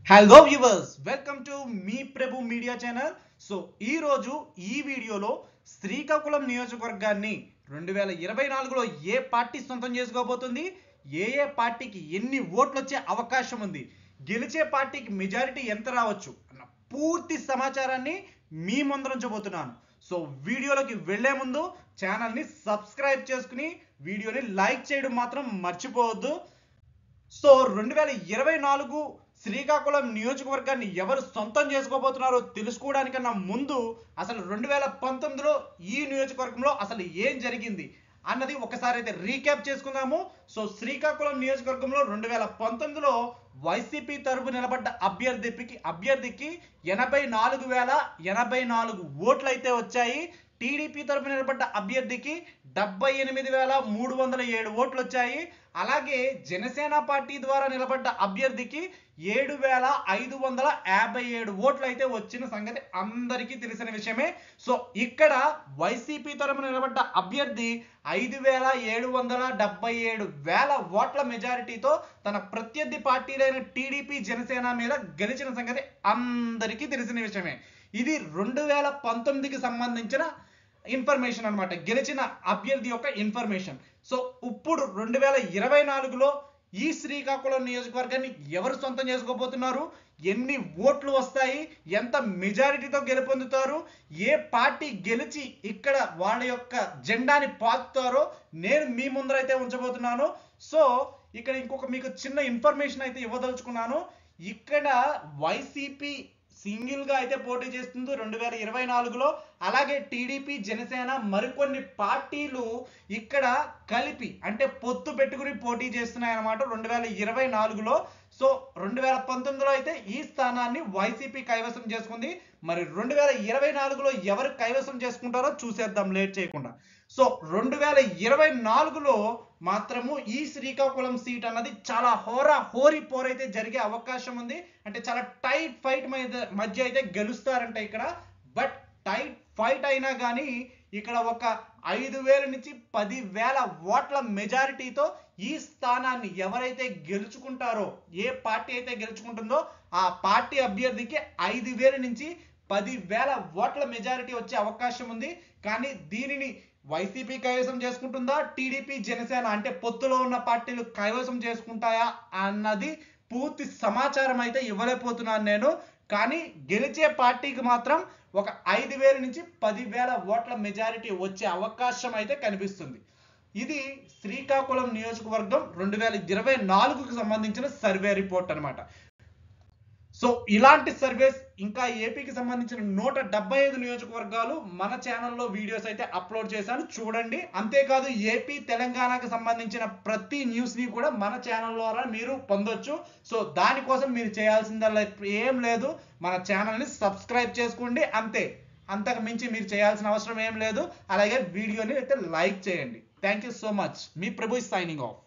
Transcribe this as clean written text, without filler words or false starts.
Hello viewers, welcome to మీ Prabhu media channel. So ఈ రోజు ఈ వీడియోలో శ్రీకాకుళం నియోజకవర్గాన్ని 2024లో ఏ పార్టీ సొంతం చేసుకోబోతుంది, ఏ పార్టీకి ఎన్ని ఓట్లు వచ్చే అవకాశం ఉంది, గెలిచే పార్టీకి మెజారిటీ ఎంత రావచ్చు అన్న పూర్తి సమాచారాన్ని మీ ముందరుంచబోతున్నాను. సో వీడియోలోకి వెళ్లే ముందు ఛానల్ని సబ్స్క్రైబ్ చేసుకుని వీడియోని లైక్ చేయడం మాత్రం మర్చిపోవద్దు. సో 2024 శ్రీకాకుళం నియోజకవర్గాన్ని ఎవరు సొంతం చేసుకోబోతున్నారో తెలుసుకోవడానికన్నా ముందు అసలు 2019లో ఈ నియోజకవర్గంలో అసలు ఏం జరిగింది అన్నది ఒకసారి అయితే రీక్యాప్ చేసుకుందాము. సో శ్రీకాకుళం నియోజకవర్గంలో 2019లో వైసీపీ తరపు నిలబడ్డ అభ్యర్థికి 84,084 ఓట్లు అయితే వచ్చాయి. టీడీపీ తరపు నిలబడ్డ అభ్యర్థికి 78,307 ఓట్లు వచ్చాయి. అలాగే జనసేన పార్టీ ద్వారా నిలబడ్డ అభ్యర్థికి 7,557 ఓట్లు అయితే వచ్చిన సంగతి అందరికీ తెలిసిన విషయమే. సో ఇక్కడ వైసీపీ తరపు నిలబడ్డ అభ్యర్థి 5,777 ఓట్ల మెజారిటీతో తన ప్రత్యర్థి పార్టీలైన టీడీపీ జనసేన మీద గెలిచిన సంగతి అందరికీ తెలిసిన విషయమే. ఇది 2019కి సంబంధించిన ఇన్ఫర్మేషన్ అన్నమాట, గెలిచిన అభ్యర్థి యొక్క ఇన్ఫర్మేషన్. సో ఇప్పుడు 2024లో ఈ శ్రీకాకుళం నియోజకవర్గాన్ని ఎవరు సొంతం చేసుకోబోతున్నారు, ఎన్ని ఓట్లు వస్తాయి, ఎంత మెజారిటీతో గెలుపొందుతారు, ఏ పార్టీ గెలిచి ఇక్కడ వాళ్ళ యొక్క జెండాని పాతుతారో నేను మీ ముందరైతే ఉంచబోతున్నాను. సో ఇక్కడ ఇంకొక మీకు చిన్న ఇన్ఫర్మేషన్ అయితే ఇవ్వదలుచుకున్నాను. ఇక్కడ వైసీపీ సింగిల్ గా అయితే పోటీ చేస్తుంది 2024లో. అలాగే టీడీపీ జనసేన మరికొన్ని పార్టీలు ఇక్కడ కలిపి అంటే పొత్తు పెట్టుకుని పోటీ చేస్తున్నాయి అన్నమాట 2024లో. సో 2019లో అయితే ఈ స్థానాన్ని వైసీపీ కైవసం చేసుకుంది. మరి 2024లో ఎవరు కైవసం చేసుకుంటారో చూసేద్దాం లేట్ చేయకుండా. సో 2024లో మాత్రము ఈ శ్రీకాకుళం సీట్ అన్నది చాలా హోరీ పోరైతే జరిగే అవకాశం ఉంది. అంటే చాలా టైట్ ఫైట్ మధ్య అయితే గెలుస్తారంట ఇక్కడ. బట్ టైట్ ఫైట్ అయినా కానీ ఇక్కడ ఒక 5,000 నుంచి 10,000 ఓట్ల మెజారిటీతో ఈ స్థానాన్ని ఎవరైతే గెలుచుకుంటారో, ఏ పార్టీ అయితే గెలుచుకుంటుందో ఆ పార్టీ అభ్యర్థికి 5,000 నుంచి 10,000 ఓట్ల మెజారిటీ వచ్చే అవకాశం ఉంది. కానీ దీనిని వైసీపీ కైవసం చేసుకుంటుందా, టీడీపీ జనసేన అంటే పొత్తులో ఉన్న పార్టీలు కైవసం చేసుకుంటాయా అన్నది పూర్తి సమాచారం అయితే ఇవ్వలేకపోతున్నాను నేను. కానీ గెలిచే పార్టీకి మాత్రం ఒక 5,000 నుంచి 10,000 ఓట్ల మెజారిటీ వచ్చే అవకాశం అయితే కనిపిస్తుంది. ఇది శ్రీకాకుళం నియోజకవర్గం 2024కు సంబంధించిన సర్వే రిపోర్ట్ అన్నమాట. సో ఇలాంటి సర్వేస్ ఇంకా ఏపీకి సంబంధించిన 175 నియోజకవర్గాలు మన ఛానల్లో వీడియోస్ అయితే అప్లోడ్ చేశాను, చూడండి. అంతేకాదు ఏపీ తెలంగాణకు సంబంధించిన ప్రతి న్యూస్ ని కూడా మన ఛానల్ ద్వారా మీరు పొందొచ్చు. సో దానికోసం మీరు చేయాల్సిందల్లా ఏం లేదు, మన ఛానల్ని సబ్స్క్రైబ్ చేసుకోండి అంతే. అంతకు మించి మీరు చేయాల్సిన అవసరం ఏం లేదు. అలాగే వీడియోని అయితే లైక్ చేయండి. Thank you so much. మీ ప్రభు సైనింగ్ ఆఫ్.